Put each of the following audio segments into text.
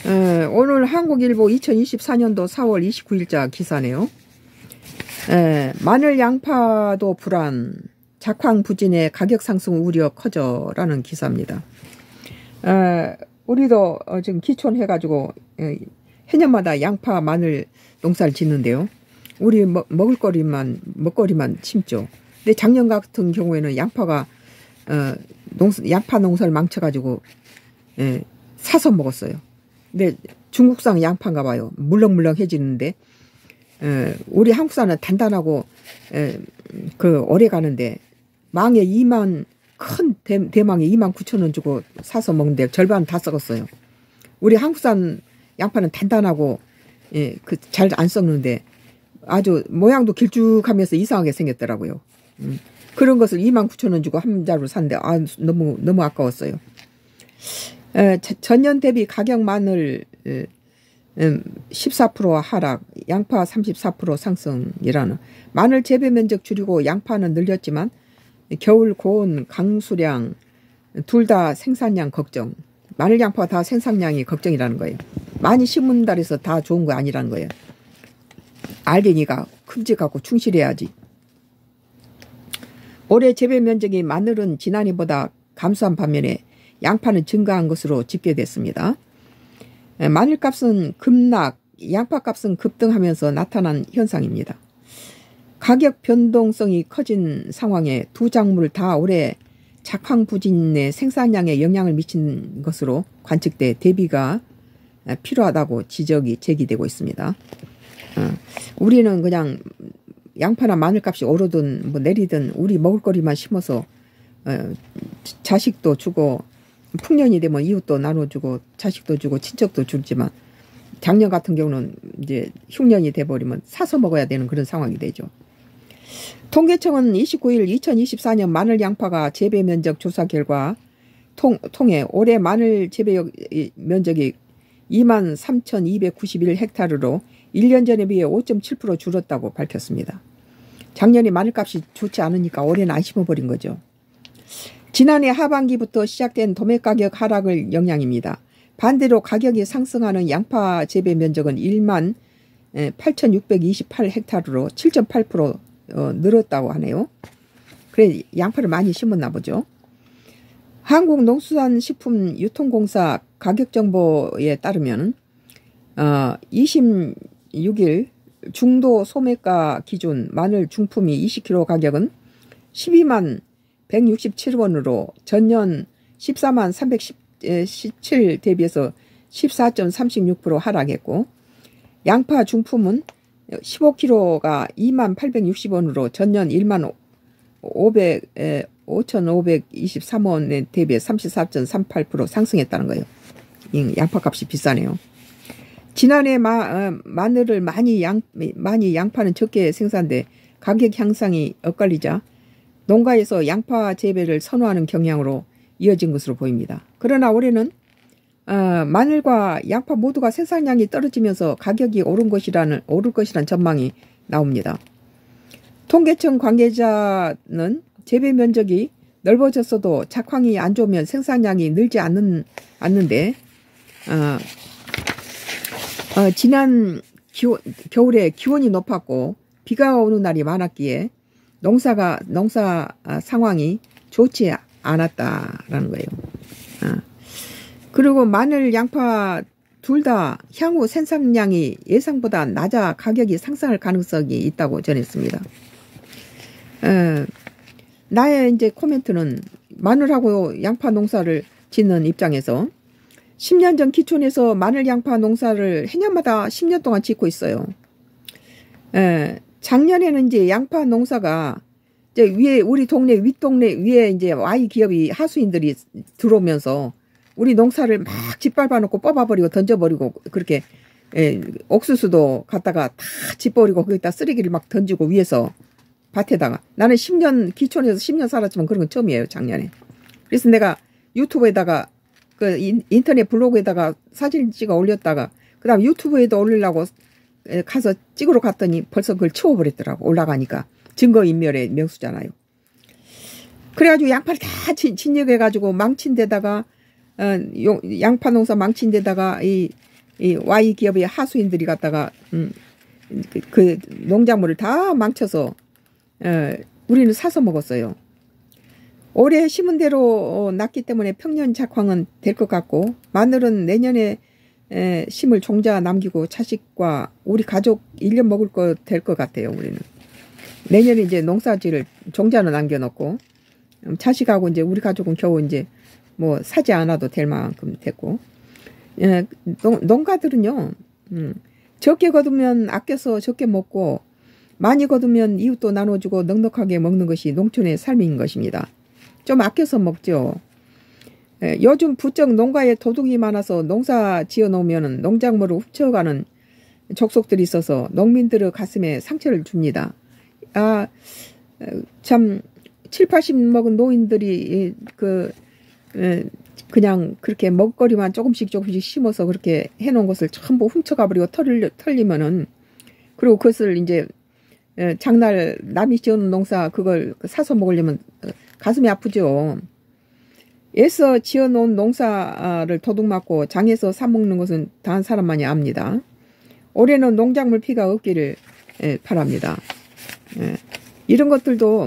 오늘 한국일보 2024년도 4월 29일자 기사네요. 마늘 양파도 불안, 작황 부진의 가격 상승 우려 커져라는 기사입니다. 우리도 지금 기촌해가지고 해년마다 양파 마늘 농사를 짓는데요. 우리 먹거리만 심죠. 근데 작년 같은 경우에는 양파 농사를 망쳐가지고 사서 먹었어요. 근데 중국산 양파인가 봐요. 물렁물렁해지는데 우리 한국산은 단단하고 오래 가는데 망에 큰 대망에 29,000원 주고 사서 먹는데 절반 다 썩었어요. 우리 한국산 양파는 단단하고 잘 안 썩는데 아주 모양도 길쭉하면서 이상하게 생겼더라고요. 그런 것을 29,000원 주고 한 자루 샀는데 너무 아까웠어요. 전년 대비 가격 마늘 14% 하락, 양파 34% 상승이라는. 마늘 재배 면적 줄이고 양파는 늘렸지만 겨울 고온, 강수량 둘 다 생산량 걱정. 마늘 양파 다 생산량이 걱정이라는 거예요. 많이 심은다 해서 다 좋은 거 아니라는 거예요. 알갱이가 큼직하고 충실해야지. 올해 재배 면적이 마늘은 지난해보다 감소한 반면에 양파는 증가한 것으로 집계됐습니다. 마늘값은 급락, 양파값은 급등하면서 나타난 현상입니다. 가격 변동성이 커진 상황에 두 작물 다 올해 작황 부진의 생산량에 영향을 미친 것으로 관측돼 대비가 필요하다고 지적이 제기되고 있습니다. 우리는 그냥 양파나 마늘값이 오르든 내리든 우리 먹을거리만 심어서 자식도 주고 풍년이 되면 이웃도 나눠주고 자식도 주고 친척도 주지만 작년 같은 경우는 이제 흉년이 돼버리면 사서 먹어야 되는 그런 상황이 되죠. 통계청은 29일 2024년 마늘 양파가 재배 면적 조사 결과 통해 올해 마늘 재배 면적이 23,291헥타르로 1년 전에 비해 5.7% 줄었다고 밝혔습니다. 작년에 마늘값이 좋지 않으니까 올해는 안 심어버린 거죠. 지난해 하반기부터 시작된 도매가격 하락을 영향입니다. 반대로 가격이 상승하는 양파 재배 면적은 18,628헥타르로 7.8% 늘었다고 하네요. 그래 양파를 많이 심었나 보죠. 한국농수산식품유통공사 가격정보에 따르면 26일 중도 소매가 기준 마늘 중품이 20kg 가격은 12만 167원으로 전년 14만 317 대비해서 14.36% 하락했고 양파 중품은 15kg가 2만 860원으로 전년 1만 5,523원에 대비해 34.38% 상승했다는 거예요. 양파값이 비싸네요. 지난해 마늘을 많이 양파는 적게 생산돼 가격 향상이 엇갈리자 농가에서 양파 재배를 선호하는 경향으로 이어진 것으로 보입니다. 그러나 올해는 마늘과 양파 모두가 생산량이 떨어지면서 가격이 오를 것이라는 전망이 나옵니다. 통계청 관계자는 재배 면적이 넓어졌어도 작황이 안 좋으면 생산량이 늘지 않는데 지난 겨울에 기온이 높았고 비가 오는 날이 많았기에 농사 상황이 좋지 않았다라는 거예요. 그리고 마늘, 양파 둘 다 향후 생산량이 예상보다 낮아 가격이 상승할 가능성이 있다고 전했습니다. 나의 이제 코멘트는 마늘하고 양파 농사를 짓는 입장에서 10년 전 기촌에서 마늘, 양파 농사를 해년마다 10년 동안 짓고 있어요. 작년에는 이제 양파 농사가 이제 위에 우리 동네 윗동네 위에 이제 Y 기업이 하수인들이 들어오면서 우리 농사를 막 짓밟아 놓고 뽑아버리고 던져버리고 그렇게 옥수수도 갖다가 다 짓버리고 거기다 쓰레기를 막 던지고 위에서 밭에다가 나는 10년 기촌에서 10년 살았지만 그런 건 처음이에요. 작년에. 그래서 내가 유튜브에다가 그 인터넷 블로그에다가 사진 찍어 올렸다가 그 다음 유튜브에도 올리려고 가서 찍으러 갔더니 벌써 그걸 치워버렸더라고. 올라가니까 증거인멸의 명수잖아요. 그래가지고 양파를 다 진역해가지고 망친 데다가 양파 농사 망친 데다가 이 이 Y 기업의 하수인들이 갖다가 그 농작물을 다 망쳐서 우리는 사서 먹었어요. 올해 심은 대로 났기 때문에 평년 작황은 될 것 같고, 마늘은 내년에 심을 종자 남기고 자식과 우리 가족 1년 먹을 거 될 것 같아요. 우리는 내년에 이제 농사지를 종자는 남겨놓고, 자식하고 이제 우리 가족은 겨우 이제 뭐 사지 않아도 될 만큼 됐고, 농가들은요, 적게 거두면 아껴서 적게 먹고, 많이 거두면 이웃도 나눠주고 넉넉하게 먹는 것이 농촌의 삶인 것입니다. 좀 아껴서 먹죠. 요즘 부쩍 농가에 도둑이 많아서 농사 지어 놓으면 농작물을 훔쳐가는 족속들이 있어서 농민들의 가슴에 상처를 줍니다. 참 7, 80 먹은 노인들이 그냥 그렇게 먹거리만 조금씩 심어서 그렇게 해놓은 것을 전부 훔쳐가 버리고 털리면은, 그리고 그것을 이제 장날 남이 지어놓은 농사 그걸 사서 먹으려면 가슴이 아프죠. 애써 지어놓은 농사를 도둑맞고 장에서 사먹는 것은 다한 사람만이 압니다. 올해는 농작물 피가 없기를 바랍니다. 이런 것들도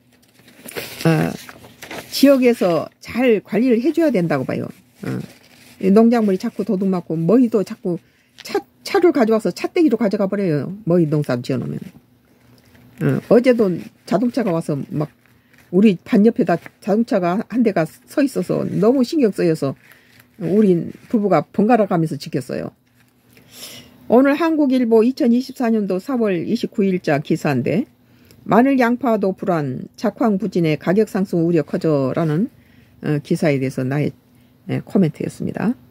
지역에서 잘 관리를 해줘야 된다고 봐요. 농작물이 자꾸 도둑맞고, 머위도 자꾸 차를 가져와서 차떼기로 가져가 버려요. 머위 농사 지어놓으면. 어제도 자동차가 와서 막 우리 반 옆에다 자동차가 한 대가 서 있어서 너무 신경 쓰여서 우리 부부가 번갈아 가면서 지켰어요. 오늘 한국일보 2024년도 4월 29일자 기사인데, 마늘 양파도 불안, 작황 부진의 가격 상승 우려 커져라는 기사에 대해서 나의 코멘트였습니다.